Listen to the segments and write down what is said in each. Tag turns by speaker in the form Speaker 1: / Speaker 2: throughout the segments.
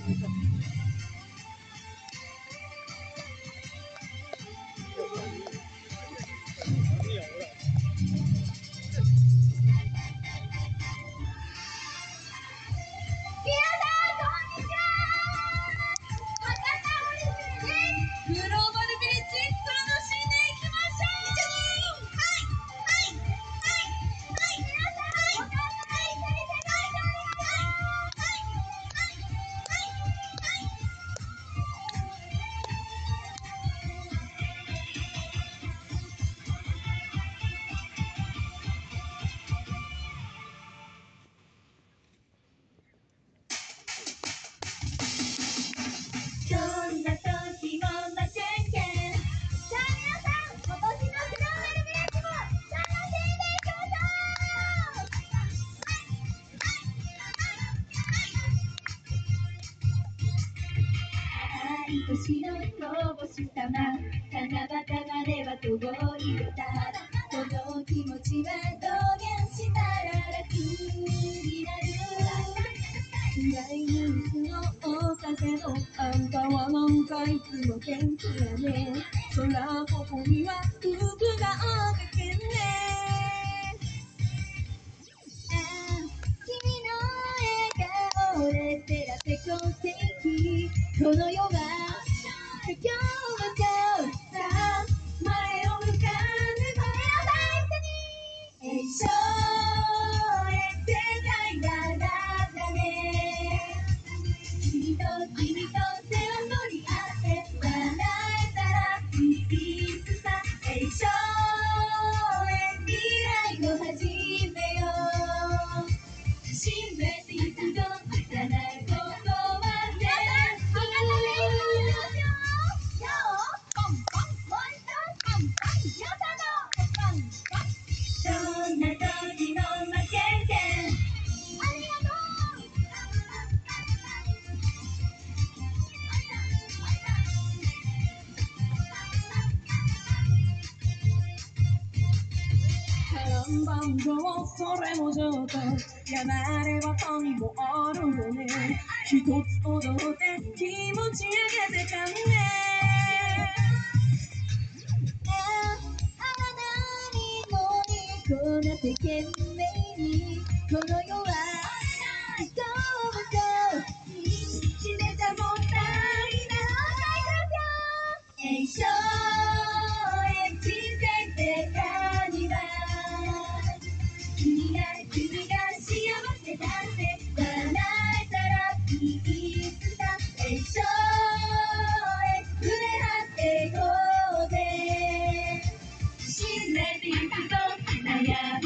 Speaker 1: どんな時も負けんけん。さあ皆さん、今年のグローバルビレッジも楽しんでいきましょう。愛としのこぼし玉、七夕までは遠いよた。この気持ちは表現したら楽になる。暗いニュースの追ったけど、あんたはなんかいつも元気やね。そらここには服がおかけね。君の笑顔で照らせ今世紀。この世は今日も今日さあ前を向かぬ皆さん一緒に一生世界がだね。君と君と手を取り合って笑えたらいいつさ。一生未来を始めよう。始めていくと儚いことは全部博多弁をしましょう。よーポンポンもう一度ポンポンよさのポンポン。どんな時も負けんけん。ありがとう。看板上それもちょっとやなれば神もあるよね。一つ踊って気持ち上げてかんね。あなたにもにこなって懸命にこの世はどうもそう自然じゃもったいない一生人生って何は君が幸せだって叶えたらいいつさ。一生触れ合っていこうぜ。信じていくと悩んでもしょう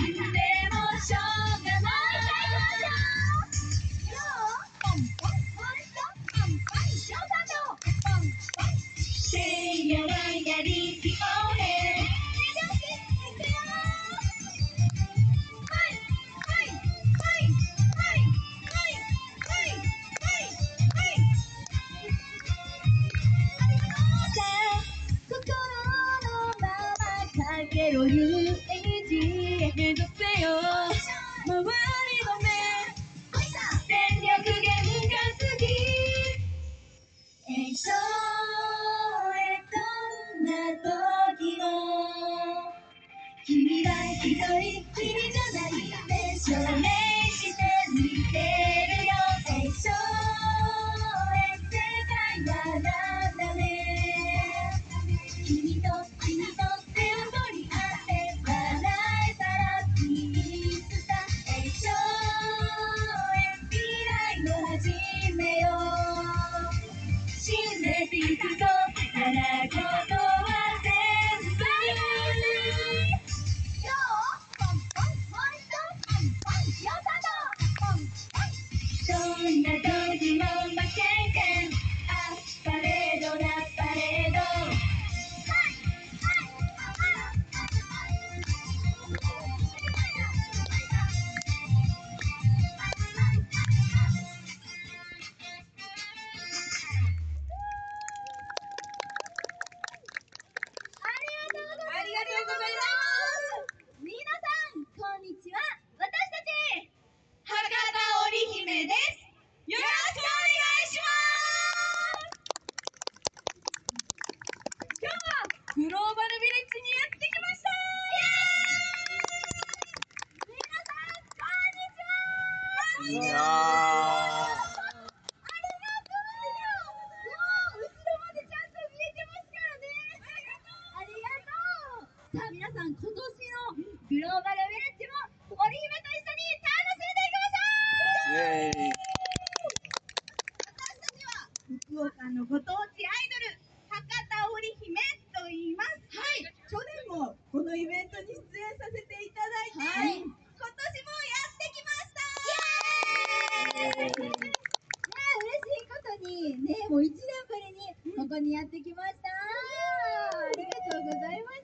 Speaker 1: がない。よーポンポンもう一度ポンポンよさのポンポン。せいやはやりきおへん。いくよかけろ UAG へ目指せよ周りの目全力限界すぎ一生へどんな時さん、今年のグローバルヴィレッジも織姫と一緒に楽しんでいきましょう。私たちは福岡のご当地アイドル、博多織姫と言います。はい、去年もこのイベントに出演させていただいて、今年もやってきました。イエーイ。嬉しいことにね、もう1年ぶりにここにやってきました。ありがとうございます。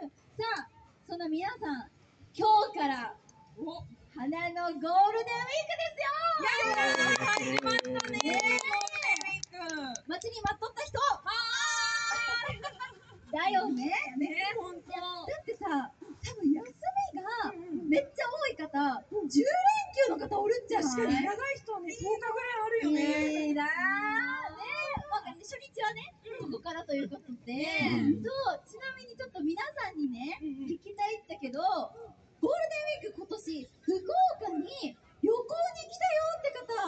Speaker 1: さあ、その皆さん、今日から花のゴールデンウィークですよ。
Speaker 2: 始まったね。ゴールデンウィーク。
Speaker 1: 待ちに待っとった人。だよね。
Speaker 2: 本当。
Speaker 1: だってさ、多分休みがめっちゃ多い方、10連休の方おるんじゃない？
Speaker 2: 確かに長い人はね、10日ぐらいあるよね。
Speaker 1: いいなぁ。ね、初日はね、ここからということで、そう、ちなみにちょっと皆さんにね、聞きたいんだけど、ゴールデンウィーク今年、福岡に旅行に来たよって方、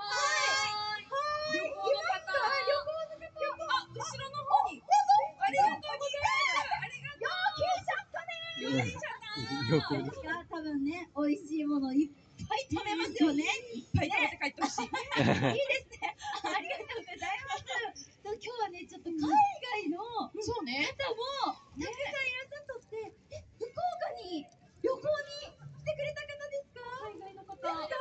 Speaker 2: 旅行の方。あ、後ろの方に。ありがとうございます。ありがとう。よう聞いちゃった。
Speaker 1: 多分ね、美味しいものいっぱい食べますよね。
Speaker 2: いっぱい食べて帰ってほしい。
Speaker 1: いいですね。ありがとうございます。今日はね、ちょっと海外の
Speaker 2: そうね。
Speaker 1: 方もたくさんいらっしゃっとって、福岡に旅行に来てくれた方ですか？
Speaker 2: 海外の方。
Speaker 1: ハロー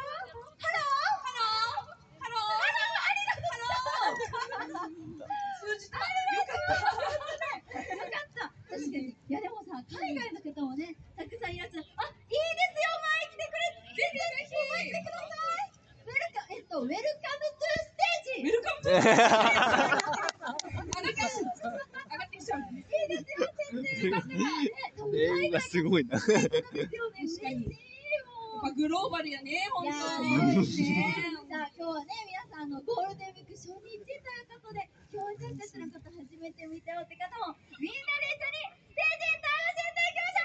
Speaker 2: 通じた。
Speaker 1: よかった。確かに。いやでもさ、海外の方もね、たくさんいらっしゃる。あ、いいですよ、前来てくれ。ぜひぜひ前来てください。ウェルカムトゥステージ。
Speaker 2: ウェルカムトゥー。上がってきちゃう。
Speaker 1: いいですよ、先生。
Speaker 3: 英語がすごいな。
Speaker 1: ですよね。嬉しいもん。
Speaker 2: グローバルやね、本
Speaker 1: いや
Speaker 2: 当。
Speaker 1: ーですね。さあ今日はね、皆さんゴールデンウィーク初日ということで、今日私たちのこと初めて見たよって方もみんなで一緒にステージ楽しんでいきまし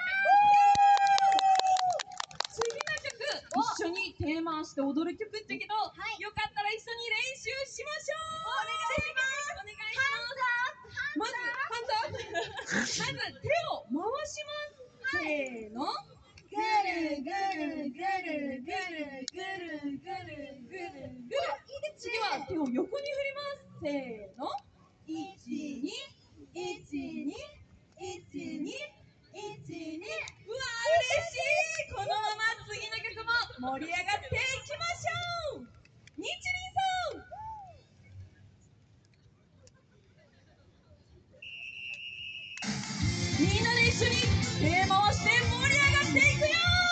Speaker 1: ょう。
Speaker 2: 次の曲、一緒にテーマして踊る曲ってけど、よかったら一緒に練習しましょう。お願いします。お願いします。まず手を回します。せーの。
Speaker 1: ぐるぐるぐるぐるぐるぐるぐるぐる。
Speaker 2: 次は手を横に振ります。せーの。1、2、1、2、1、2、1、2。うわ、嬉しい。このまま次の曲も盛り上がっていきましょう。日輪さん。みんなで一緒に手回して盛り上がっていくよ。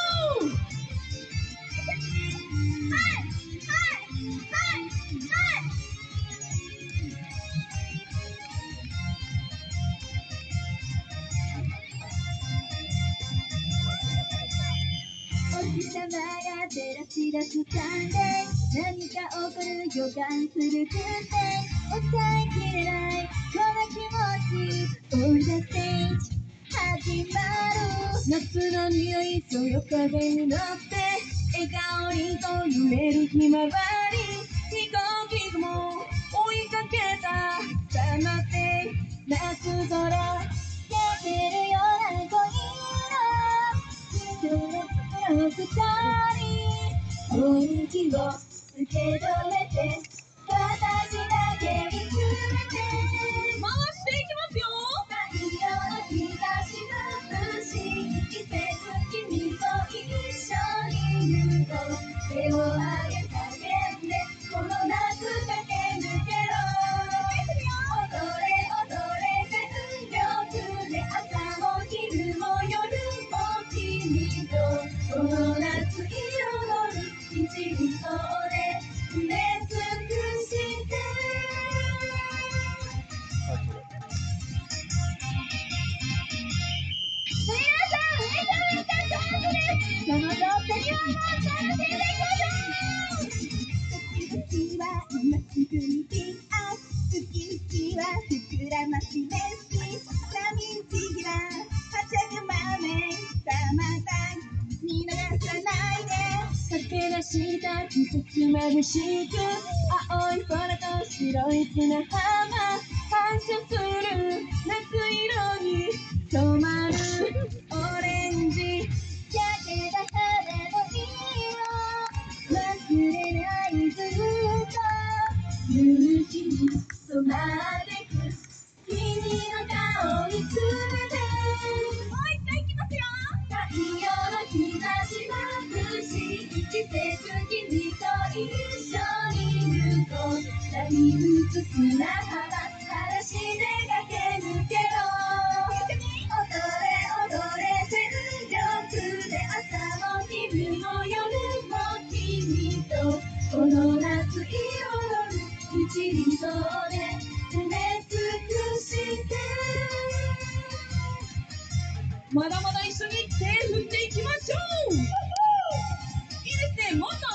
Speaker 1: お日様が照らし出すサンデー、何か起こる予感する空天、抑えきれないこの気持ち、オールザステージ始まる。
Speaker 2: 夏の匂いそよ風に乗って笑顔にと揺れるひまわり、飛行機雲追いかけた黙って夏空
Speaker 1: 焼けるような恋の人の二人、本気を受け止めて私だけ見つめて、
Speaker 2: 回していきますよ。
Speaker 1: 太陽の日差し眩しい季節、君と一緒に行こう。手を上げ叫んでこの夏駆け抜けろ。踊れ踊れ全力で、朝も昼も夜も君とこの夏彩る一輪そうで埋め尽くして。皆さんめちゃめちゃ上手です。その上手にはもう楽しんでいきましょう。時々は今すぐにピアウキウキは膨らましメッシ波打ち際はしゃぐ豆さまた見逃さないで、
Speaker 2: 駆け出した季節眩しく、青い空と白い砂浜反射する夏色に染まる。俺
Speaker 1: に染まってく君の顔につめてもう一回いきますよ太陽の日差し眩しい季節君と一緒にいると波打つ砂浜裸足で駆け抜けろ踊れ踊れ全力で朝も昼も夜も君とこの夏彩る一輪そうで埋め尽くして
Speaker 2: まだまだ一緒に手振っていきましょう。いいですね、もっと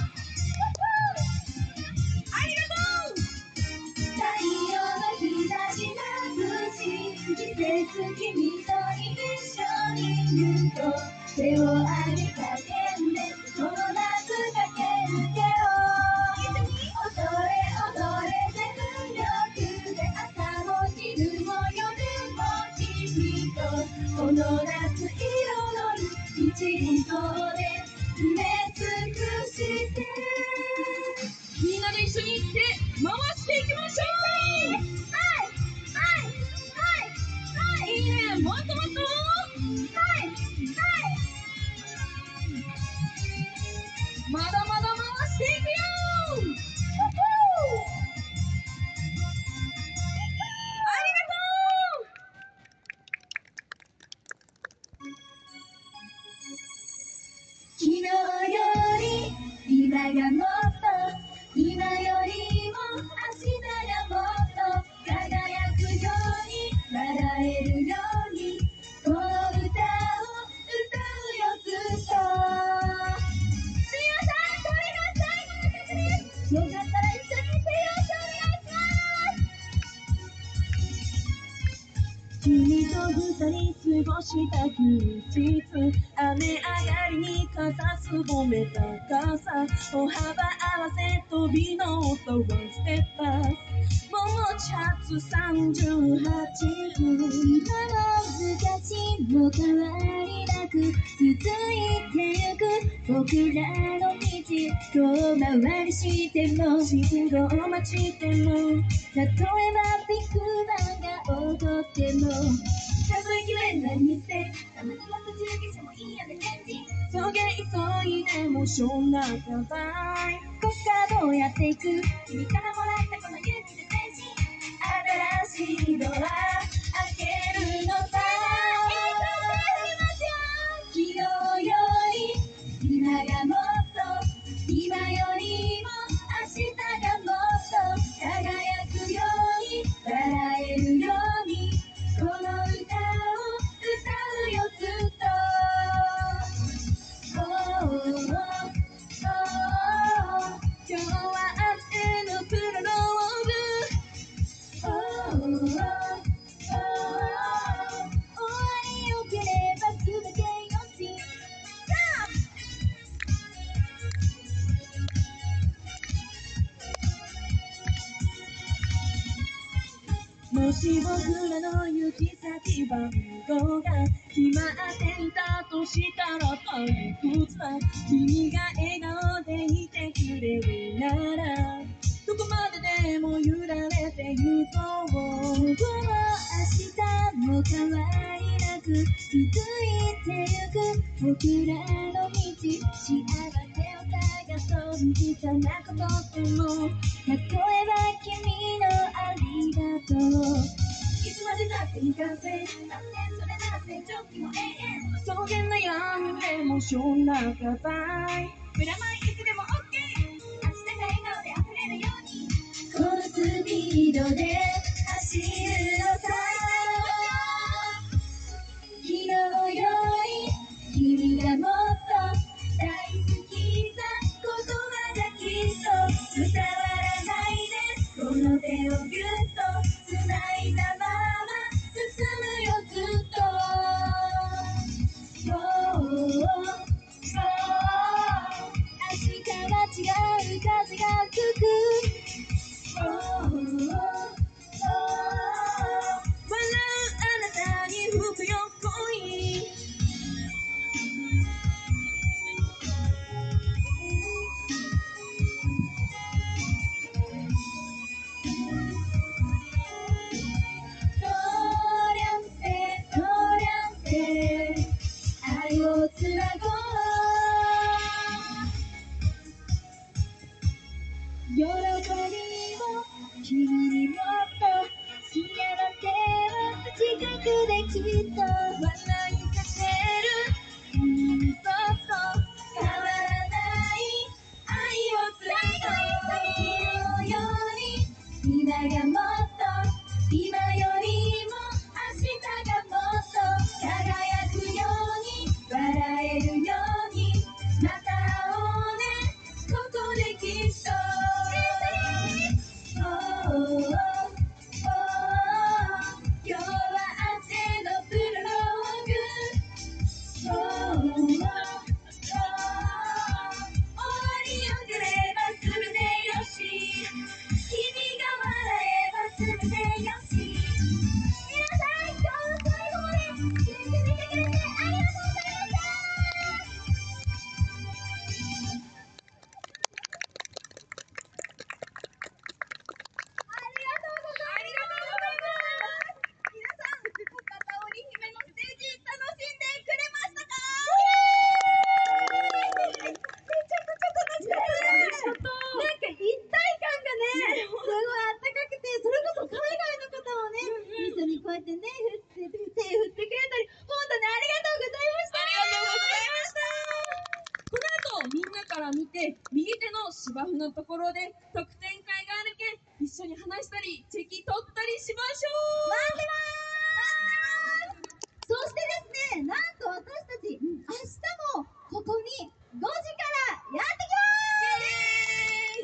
Speaker 2: ありがとう。
Speaker 1: 太陽の日差し眩しい季節君と一緒にいると手を上げかけてこの夏駆け抜けろ踊れ踊れ全力で朝も昼も夜も君とこの夏彩る一輪そうで埋め尽くして
Speaker 2: みんなで一緒に手回していきましょう。いいね、もっともっと。まだまだ回していくよ。ありがとう。
Speaker 1: 昨日より今がもっと今よりも明日がもっと輝くように笑えるようにこの歌を歌うよずっとすいません、これが最後の曲ですよかったら一緒に手をお願いします君と二人過ごした休日雨上がりに肩すぼめた傘歩幅合わせ飛びの音をステップアップもうチャツ38分今も昔も変わりなく続いてゆく僕らの道遠回りしても信号待ちでも例えばビッグバンが起こっても数えきれない店たまには途中下車もいいよねチェンジそげ急いでもしょうがないこっからどうやっていく君からもらったこの勇気で前進新しいドア開けるのさ昨日より今がもっと今よりも明日がもっと輝くように笑えるようにこの歌を歌うよずっと今日は明日のプロローグ終わりよければ全てよしもし僕らの行き先番号が決まっていたとしたら退屈だ君が笑顔でいてくれるならどこまででも揺られてゆこう今日も明日も変わりなく続いてゆく僕らの道幸せを探そう身近なことでも例えば君のありがとういつまでだっていかせ3年それなら成長期も永遠そげ悩んでもしょうがないプラマイいつでも OK 明日が笑顔で溢れるようにこのスピードで走るのさ昨日より君がもっと大好きさ言葉がきっと伝わらないでこの手をぎゅっと繋いだまま進むよずっと明日は違う風が吹く笑うあなたに吹くよ恋君にもっと幸せを近くできっと笑いかける君こそ変わらない愛をずっと昨日より今がもっと今よりも明日がもっと輝くように笑えるようにまた会おうねここできっと今日は汗のプロローグ終わりよければ全てよし君が笑えば全てよし皆さん今日の最後まで聞いてみてくれてありがとうございま
Speaker 2: 見て右手の芝生のところで特典会があるけん一緒に話したりチェキ取ったりしましょう。
Speaker 1: そしてですね、なんと私たち明日もここに5時からや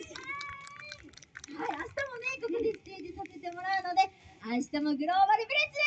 Speaker 1: ってきます。はい、明日もねここでステージさせてもらうので明日もグローバルビレッジ